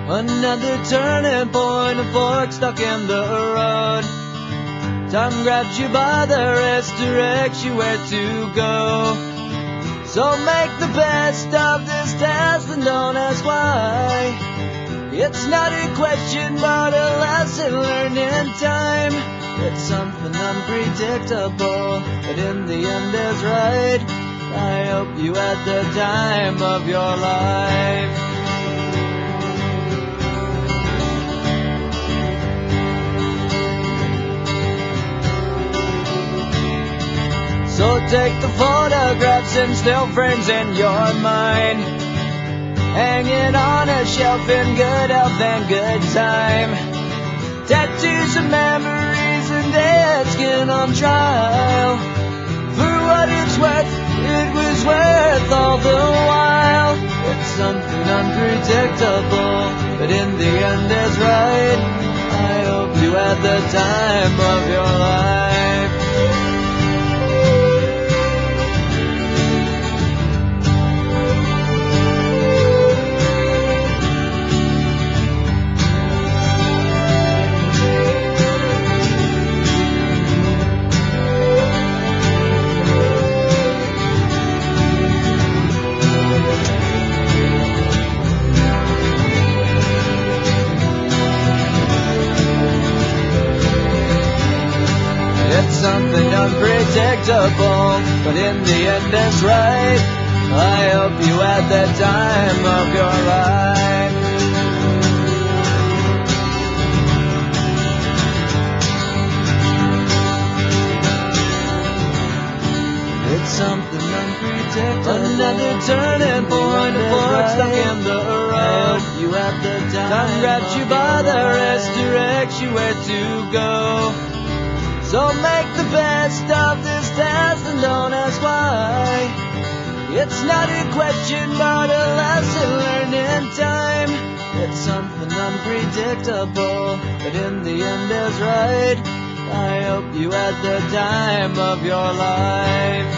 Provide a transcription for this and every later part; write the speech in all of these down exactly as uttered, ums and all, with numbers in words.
Another turning point, a fork stuck in the road. Time grabs you by the wrist, directs you where to go. So make the best of this test and don't ask why. It's not a question but a lesson learned in time. It's something unpredictable, but in the end is right. I hope you had the time of your life. So take the photographs and still frames in your mind, hanging on a shelf in good health and good time. Tattoos of memories and dead skin on trial. For what it's worth, it was worth all the while. It's something unpredictable, but in the end is right. I hope you had the time of your life. Something unpredictable, but in the end is right. I hope you had the time of your life. It's something unpredictable. Another turning point, a fork stuck in the road. You had the time. Time grabs you by the wrist, directs you where to go. So make the best of this test and don't ask why. It's not a question but a lesson learned in time. It's something unpredictable, but in the end is right. I hope you had the time of your life.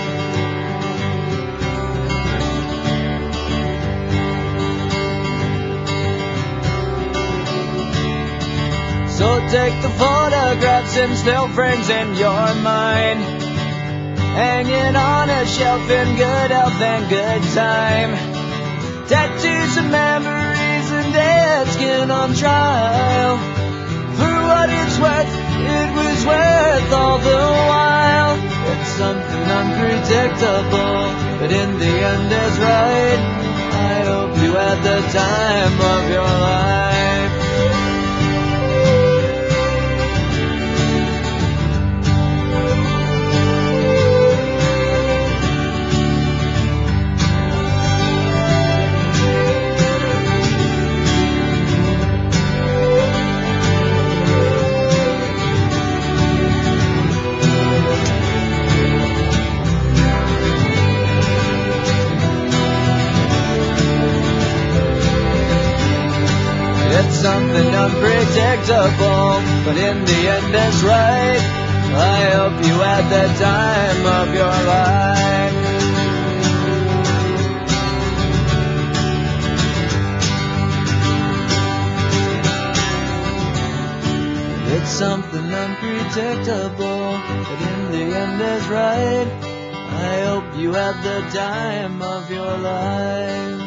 So take the photographs and still frames in your mind, hanging on a shelf in good health and good time. Tattoos of memories and dead skin on trial. For what it's worth, it was worth all the while. It's something unpredictable, but in the end is right. I hope you had the time of your life. It's something unpredictable, but in the end is right. I hope you had the time of your life. It's something unpredictable, but in the end is right. I hope you had the time of your life.